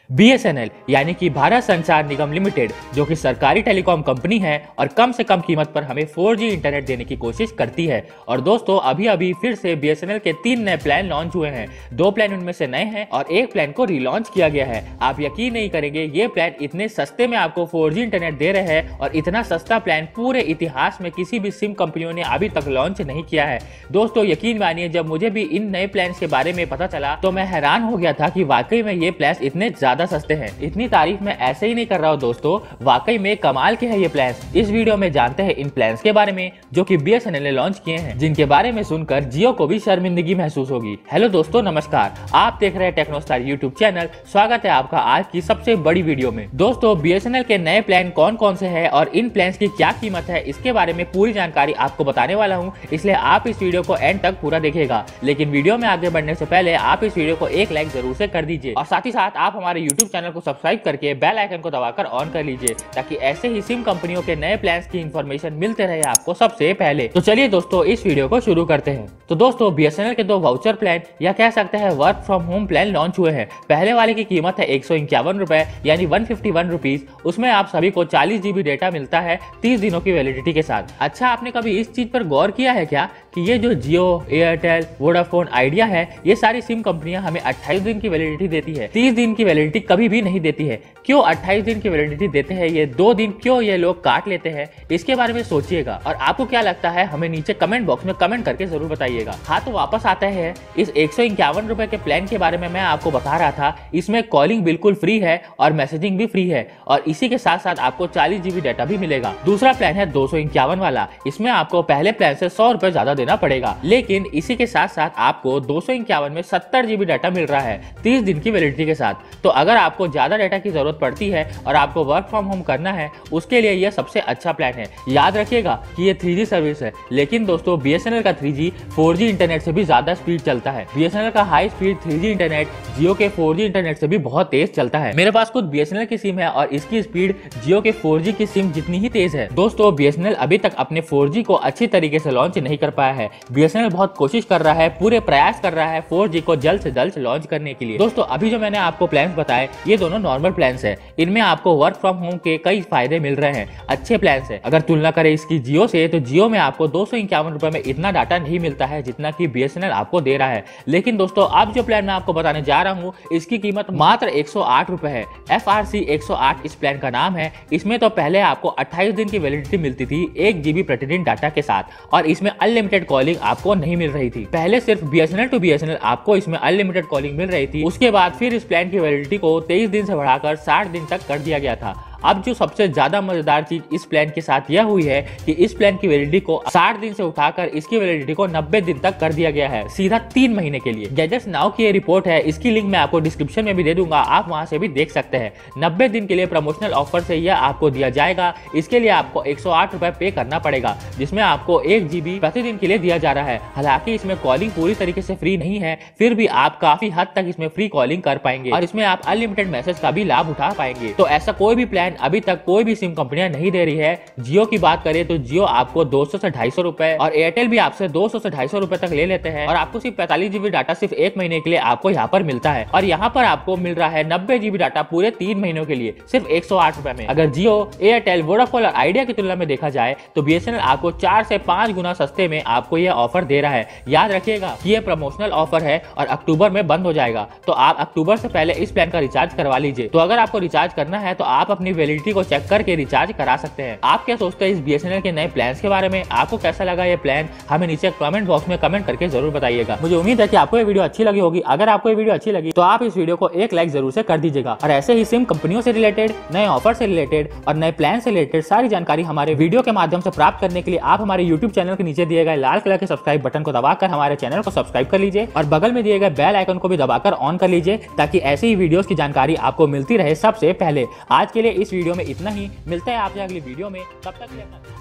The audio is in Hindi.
BSNL यानी कि भारत संचार निगम लिमिटेड, जो कि सरकारी टेलीकॉम कंपनी है और कम से कम कीमत पर हमें 4G इंटरनेट देने की कोशिश करती है। और दोस्तों अभी अभी फिर से BSNL के 3 नए प्लान लॉन्च हुए हैं। 2 प्लान उनमें से नए हैं और एक प्लान को रिलॉन्च किया गया है। आप यकीन नहीं करेंगे, ये प्लान इतने सस्ते में आपको 4G इंटरनेट दे रहे हैं और इतना सस्ता प्लान पूरे इतिहास में किसी भी सिम कंपनियों ने अभी तक लॉन्च नहीं किया है। दोस्तों यकीन मानिए, जब मुझे भी इन नए प्लान के बारे में पता चला तो मैं हैरान हो गया था कि वाकई में ये प्लान इतने ज्यादा सस्ते हैं। इतनी तारीफ मैं ऐसे ही नहीं कर रहा हूँ दोस्तों, वाकई में कमाल के हैं ये प्लान। इस वीडियो में जानते हैं इन प्लान्स के बारे में जो कि BSNL ने लॉन्च किए हैं, जिनके बारे में सुनकर जियो को भी शर्मिंदगी महसूस होगी। हेलो दोस्तों, नमस्कार, आप देख रहे हैं टेक्नोस्टार यूट्यूब चैनल। स्वागत है आपका आज की सबसे बड़ी वीडियो में। दोस्तों BSNL के नए प्लान कौन कौन से हैं और इन प्लान की क्या कीमत है, इसके बारे में पूरी जानकारी आपको बताने वाला हूँ, इसलिए आप इस वीडियो को एंड तक पूरा देखिएगा। लेकिन वीडियो में आगे बढ़ने से पहले आप इस वीडियो को एक लाइक जरूर से कर दीजिए और साथ ही साथ आप हमारे यूट्यूब चैनल को सब्सक्राइब करके बेल आइकन को दबाकर ऑन कर लीजिए, ताकि ऐसे ही सिम कंपनियों के नए प्लान्स की इंफॉर्मेशन मिलते रहे आपको सबसे पहले। तो चलिए दोस्तों इस वीडियो को शुरू करते हैं। तो दोस्तों BSNL के 2 वाउचर प्लान या कह सकते हैं work from home plan launch हुए हैं। पहले वाले की कीमत है 151 रुपए यानी 151 रुपीज। उसमें आप सभी को 40 GB डेटा मिलता है 30 दिनों की वैलिडिटी के साथ। अच्छा, आपने कभी इस चीज पर गौर किया है क्या कि ये जो जियो, एयरटेल, वोडाफोन, आइडिया है, ये सारी सिम कंपनियां हमें 28 दिन की वैलिडिटी देती है, 30 दिन की वैलिडिटी कभी भी नहीं देती है। क्यों 28 दिन की वैलिडिटी देते हैं, ये 2 दिन क्यों ये लोग काट लेते हैं, इसके बारे में सोचिएगा और आपको क्या लगता है हमें नीचे कमेंट बॉक्स में कमेंट करके जरूर बताइएगा। हाँ, तो वापस आते हैं इस 151 रुपए के प्लान के बारे में। मैं आपको बता रहा था, इसमें कॉलिंग बिल्कुल फ्री है और मैसेजिंग भी फ्री है और इसी के साथ साथ आपको 40 GB डाटा भी मिलेगा। दूसरा प्लान है 251 वाला। इसमें आपको पहले प्लान से 100 रुपए ज्यादा देना पड़ेगा, लेकिन इसी के साथ साथ आपको 251 में 70 GB डाटा मिल रहा है 30 दिन की वैलिडिटी के साथ। तो अगर आपको ज्यादा डाटा की जरूरत पड़ती है और आपको वर्क फ्रॉम होम करना है, उसके लिए यह सबसे अच्छा प्लान है। याद रखिएगा कि ये 3G सर्विस है, लेकिन दोस्तों BSNL का 3G 4G इंटरनेट से भी ज्यादा स्पीड चलता है। BSNL का हाई स्पीड 3G इंटरनेट जियो के 4G इंटरनेट से भी बहुत तेज चलता है। मेरे पास खुद BSNL की सिम है और इसकी स्पीड जियो के 4G की सिम जितनी ही तेज है। दोस्तों BSNL अभी तक अपने 4G को अच्छी तरीके से लॉन्च नहीं कर पाया है। BSNL बहुत कोशिश कर रहा है, पूरे प्रयास कर रहा है 4G को जल्द से जल्द लॉन्च करने के लिए। दोस्तों अभी जो मैंने आपको प्लान बताए, ये दोनों नॉर्मल प्लान है। इनमें आपको वर्क फ्रॉम होम के कई फायदे मिल रहे हैं, अच्छे प्लान है। अगर तुलना करें इसकी जियो से, तो जियो में आपको 251 रुपए में इतना डाटा नहीं मिलता है जितना कि BSNL आपको दे रहा है। लेकिन दोस्तों अब जो प्लान मैं आपको बताने जा रहा हूँ, इसकी कीमत मात्र 108 रुपए है। FRC 108 इस प्लान का नाम है। इसमें तो पहले आपको 28 दिन की वैलिडिटी मिलती थी 1 GB प्रतिदिन डाटा के साथ और इसमें अनलिमिटेड कॉलिंग आपको नहीं मिल रही थी। पहले सिर्फ BSNL टू BSNL आपको इसमें अनलिमिटेड कॉलिंग मिल रही थी। उसके बाद फिर इस प्लान की वैलिडिटी को 23 दिन से बढ़ाकर 60 दिन तक कर दिया गया था। अब जो सबसे ज्यादा मजेदार चीज इस प्लान के साथ यह हुई है कि इस प्लान की वैलिडिटी को 60 दिन से उठाकर इसकी वैलिडिटी को 90 दिन तक कर दिया गया है, सीधा 3 महीने के लिए। गैजेट्स नाउ की ये रिपोर्ट है, इसकी लिंक मैं आपको डिस्क्रिप्शन में भी दे दूंगा, आप वहां से भी देख सकते हैं। 90 दिन के लिए प्रमोशनल ऑफर से यह आपको दिया जाएगा। इसके लिए आपको 108 रुपए पे करना पड़ेगा, जिसमें आपको 1 GB प्रतिदिन के लिए दिया जा रहा है। हालांकि इसमें कॉलिंग पूरी तरीके से फ्री नहीं है, फिर भी आप काफी हद तक इसमें फ्री कॉलिंग कर पाएंगे और इसमें आप अनलिमिटेड मैसेज का भी लाभ उठा पाएंगे। तो ऐसा कोई भी प्लान अभी तक कोई भी सिम कंपनियां नहीं दे रही है। जियो की बात करें तो जियो आपको 200 से 250 रुपए और एयरटेल भी आपसे 200 से 250 रुपए तक ले लेते हैं और आपको सिर्फ 45 GB डाटा सिर्फ 1 महीने के लिए आपको यहाँ पर मिलता है। और यहाँ पर आपको मिल रहा है 90 GB डाटा पूरे 3 महीनों के लिए सिर्फ 108 रुपए में। अगर जियो, एयरटेल, वोडाफोन और आइडिया की तुलना में देखा जाए तो BSNL आपको 4 से 5 गुना सस्ते में आपको यह ऑफर दे रहा है। याद रखिएगा कि यह प्रमोशनल ऑफर है और अक्टूबर में बंद हो जाएगा, तो आप अक्टूबर से पहले इस प्लान का रिचार्ज करवा लीजिए। तो अगर आपको रिचार्ज करना है तो आप अपनी वैलिडिटी को चेक करके रिचार्ज करा सकते हैं। आप क्या सोचते हैं इस BSNL के नए प्लान्स के बारे में? आपको कैसा लगा ये प्लान? हमें नीचे कमेंट बॉक्स में कमेंट करके जरूर बताइएगा। मुझे उम्मीद है कि आपको ये वीडियो अच्छी लगी होगी। अगर आपको ये वीडियो अच्छी लगी तो आप इस वीडियो को एक लाइक जरूर से कर दीजिएगा और ऐसे ही सिम कंपनियों से रिलेटेड, नए ऑफर से रिलेटेड और नए प्लान से रिलेटेड सारी जानकारी हमारे वीडियो के माध्यम से प्राप्त करने के लिए आप हमारे यूट्यूब चैनल के नीचे दिए गए लाल कलर के सब्सक्राइब बटन को दबाकर हमारे चैनल को सब्सक्राइब कर लीजिए और बगल में दिए गए बेल आइकन को भी दबाकर ऑन कर लीजिए, ताकि ऐसी ही वीडियोस की जानकारी आपको मिलती रहे सबसे पहले। आज के लिए इस वीडियो में इतना ही, मिलते हैं आपसे अगली वीडियो में, तब तक के लिए